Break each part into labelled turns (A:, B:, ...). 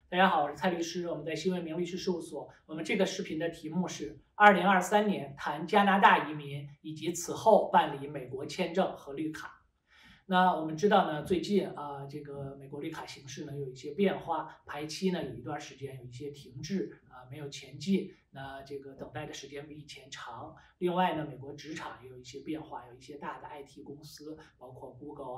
A: 大家好，我是蔡律师，我们在新闻明律师事务所。我们这个视频的题目是2023年谈加拿大移民以及此后办理美国签证和绿卡。那我们知道呢，最近这个美国绿卡形势呢有一些变化，排期呢有一段时间有一些停滞没有前进，那这个等待的时间比以前长。另外呢，美国职场也有一些变化，有一些大的 IT 公司，包括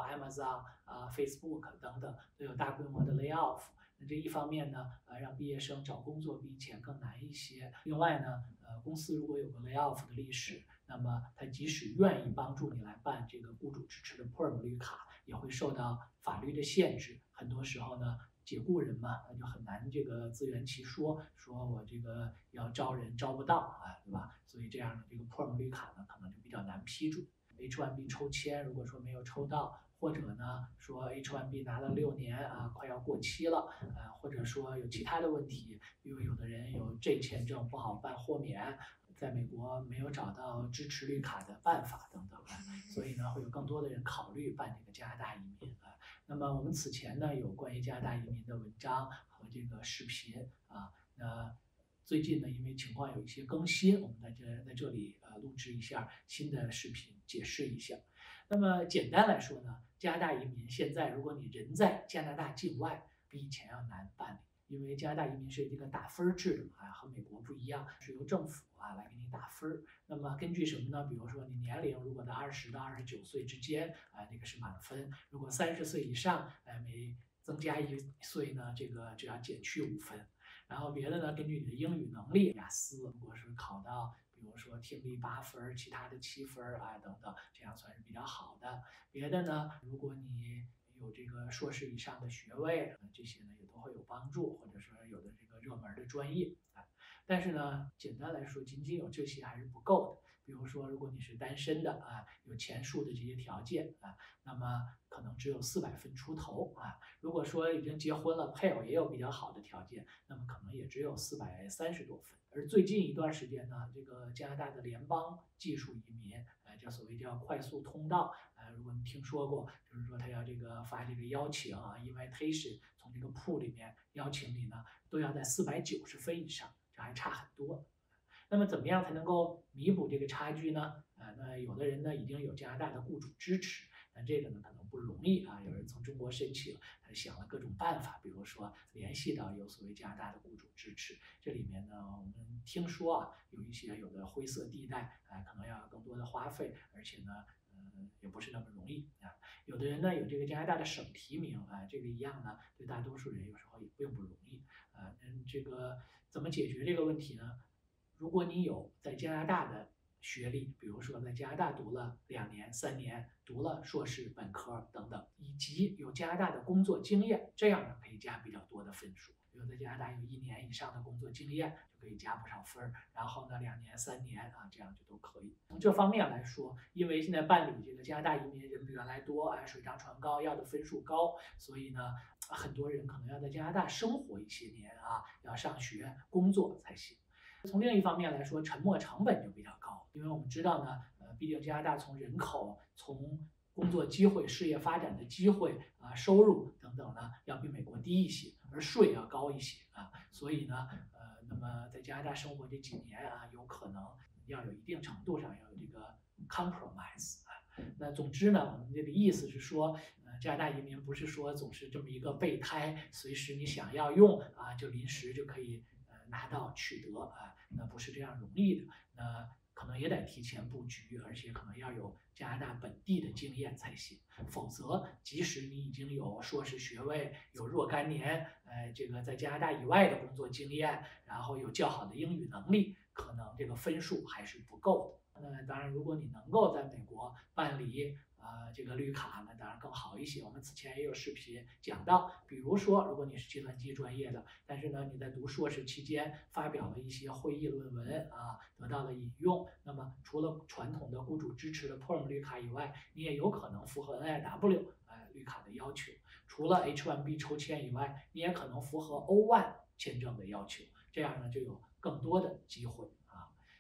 A: Google、Amazon、Facebook 等等，都有大规模的 layoff。那这一方面呢，让毕业生找工作比以前更难一些。另外呢，公司如果有个 layoff 的历史，那么他即使愿意帮助你来办这个雇主支持的 PERM 绿卡，也会受到法律的限制。很多时候呢，解雇人嘛，那就很难这个自圆其说，说我这个要招人招不到对吧？所以这样的这个 PERM 绿卡呢，可能就比较难批准。H1B 抽签，如果说没有抽到，或者呢说 H1B 拿了6年快要过期了，或者说有其他的问题，因为有的人有 J 签证不好办豁免，在美国没有找到支持绿卡的办法等等所以呢会有更多的人考虑办这个加拿大移民那么我们此前呢有关于加拿大移民的文章和这个视频那最近呢，因为情况有一些更新，我们在这里录制一下新的视频，解释一下。那么简单来说呢，加拿大移民现在如果你人在加拿大境外，比以前要难办理，因为加拿大移民是这个打分制的和美国不一样，是由政府来给你打分。那么根据什么呢？比如说你年龄如果在20到29岁之间，那个是满分；如果30岁以上，每增加1岁呢，这个就要减去5分。然后别的呢，根据你的英语能力，雅思如果是考到，比如说听力8分，其他的7分等等，这样算是比较好的。别的呢，如果你有这个硕士以上的学位，这些呢也都会有帮助，或者说有的这个热门的专业但是呢，简单来说，仅仅有这些还是不够的。比如说，如果你是单身的有前述的这些条件那么可能只有400分出头如果说已经结婚了，配偶也有比较好的条件，那么可能也只有430多分。而最近一段时间呢，这个加拿大的联邦技术移民，叫快速通道，如果你听说过，就是说他要这个发这个邀请invitation 从这个pool里面邀请你呢，都要在490分以上，这还差很多。那么怎么样才能够弥补这个差距呢？那有的人呢已经有加拿大的雇主支持，但这个呢可能不容易有人从中国申请，他想了各种办法，比如说联系到有所谓加拿大的雇主支持。这里面呢，我们听说有的灰色地带，可能要更多的花费，而且呢，也不是那么容易有的人呢有这个加拿大的省提名这个一样呢，对大多数人有时候也并不容易这个怎么解决这个问题呢？如果你有在加拿大的学历，比如说在加拿大读了2年、3年，读了硕士、本科等等，以及有加拿大的工作经验，这样呢可以加比较多的分数。比如在加拿大有1年以上的工作经验，就可以加不少分然后呢2年、3年这样就都可以。从这方面来说，因为现在办理这个加拿大移民人比原来多水涨船高，要的分数高，所以呢，很多人可能要在加拿大生活一些年要上学、工作才行。从另一方面来说，沉没成本就比较高，因为我们知道呢，毕竟加拿大从人口、从工作机会、事业发展的机会收入等等呢，要比美国低一些，而税要高一些所以呢，那么在加拿大生活这几年有可能要有一定程度上要有这个 compromise 那总之呢，我们这个意思是说，加拿大移民不是说总是这么一个备胎，随时你想要用就临时就可以拿到取得那不是这样容易的，那可能也得提前布局，而且可能要有加拿大本地的经验才行，否则即使你已经有硕士学位，有若干年这个在加拿大以外的工作经验，然后有较好的英语能力，可能这个分数还是不够的。那当然，如果你能够在美国办理这个绿卡，那当然更好一些。我们此前也有视频讲到，比如说，如果你是计算机专业的，但是呢你在读硕士期间发表了一些会议论文得到了引用，那么除了传统的雇主支持的 PERM 绿卡以外，你也有可能符合 NIW 绿卡的要求。除了 H1B 抽签以外，你也可能符合O1签证的要求，这样呢就有更多的机会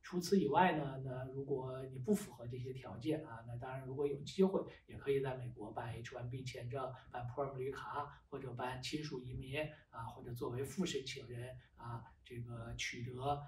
A: 除此以外呢，那如果你不符合这些条件啊，那当然如果有机会，也可以在美国办 H1B 签证、办 Perm 绿卡，或者办亲属移民啊，或者作为副申请人啊，这个取得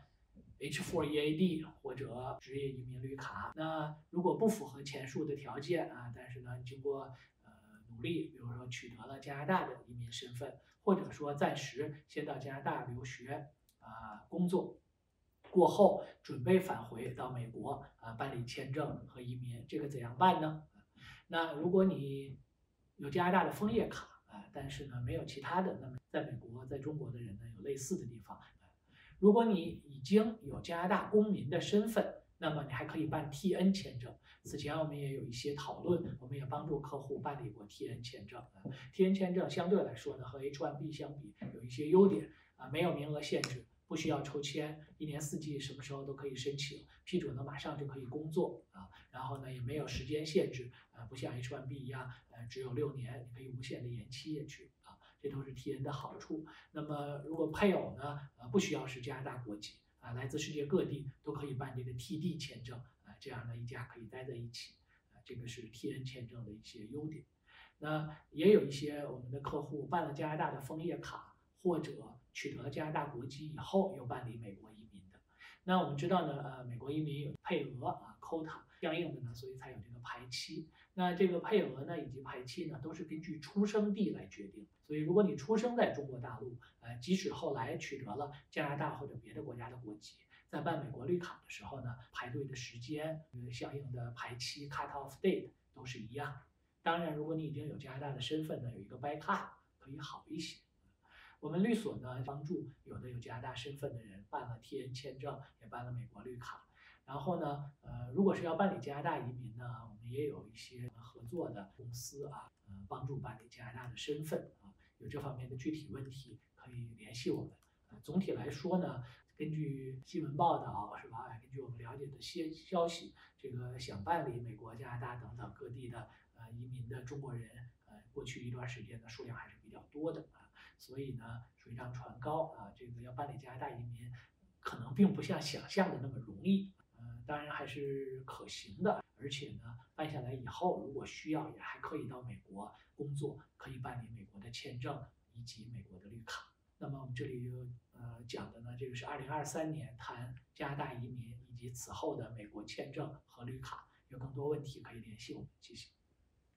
A: H4 EAD 或者职业移民绿卡。那如果不符合前述的条件啊，但是呢，经过努力，比如说取得了加拿大的移民身份，或者说暂时先到加拿大留学工作，过后准备返回到美国办理签证和移民，这个怎样办呢？那如果你有加拿大的枫叶卡但是呢没有其他的，那么在美国、在中国的人呢有类似的地方。如果你已经有加拿大公民的身份，那么你还可以办 TN 签证。此前我们也有一些讨论，我们也帮助客户办理过 TN 签证。TN 签证相对来说呢，和 H1B 相比有一些优点没有名额限制，不需要抽签，一年四季什么时候都可以申请，批准了马上就可以工作然后呢也没有时间限制不像 H1B 一样只有6年，你可以无限的延期下去这都是 TN 的好处。那么如果配偶呢不需要是加拿大国籍来自世界各地都可以办这个 TD 签证这样呢一家可以待在一起这个是 TN 签证的一些优点。那也有一些我们的客户办了加拿大的枫叶卡，或者取得了加拿大国籍以后又办理美国移民的。那我们知道呢美国移民有配额quota 相应的呢，所以才有这个排期。那这个配额呢以及排期呢都是根据出生地来决定。所以如果你出生在中国大陆即使后来取得了加拿大或者别的国家的国籍，在办美国绿卡的时候呢，排队的时间相应的排期 cut off date 都是一样。当然如果你已经有加拿大的身份呢，有一个 backup 可以好一些。我们律所呢帮助有加拿大身份的人办了 TN 签证，也办了美国绿卡。然后呢如果是要办理加拿大移民呢，我们也有一些合作的公司帮助办理加拿大的身份有这方面的具体问题可以联系我们。总体来说呢，根据新闻报道是吧？根据我们了解的些消息，这个想办理美国、加拿大等等各地的移民的中国人过去一段时间的数量还是比较多的所以呢水涨船高这个要办理加拿大移民可能并不像想象的那么容易当然还是可行的，而且呢办下来以后如果需要也还可以到美国工作，可以办理美国的签证以及美国的绿卡。那么我们这里讲的呢，这个是2023年谈加拿大移民以及此后的美国签证和绿卡，有更多问题可以联系我们，谢谢。